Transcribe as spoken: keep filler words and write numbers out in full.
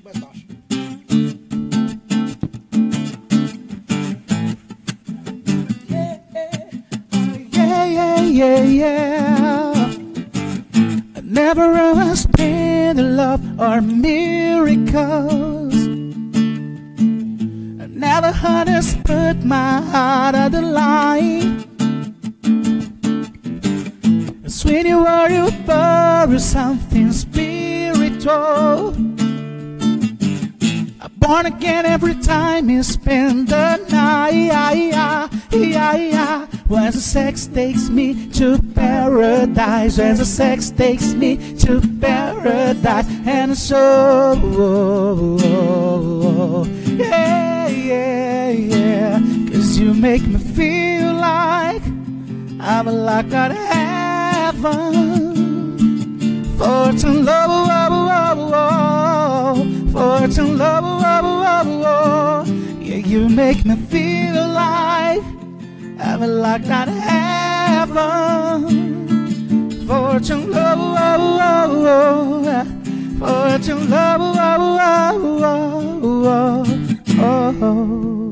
mais baixo. Yeah, yeah, yeah, yeah. I never understand love or miracles. I never understood my heart at the line. It's when you are you borrow something spiritual. I'm born again every time you spend the night. When the sex takes me to paradise, when the sex takes me to paradise, and so yeah, yeah, yeah. Cause you make me feel like I'm locked out of heaven. Fortune love, oh, oh, oh. Fortune love, oh, oh, oh. Yeah, you make me feel like I'm locked out of heaven. Fortune love, oh, oh, oh. Fortune love, oh, oh, oh, oh, oh.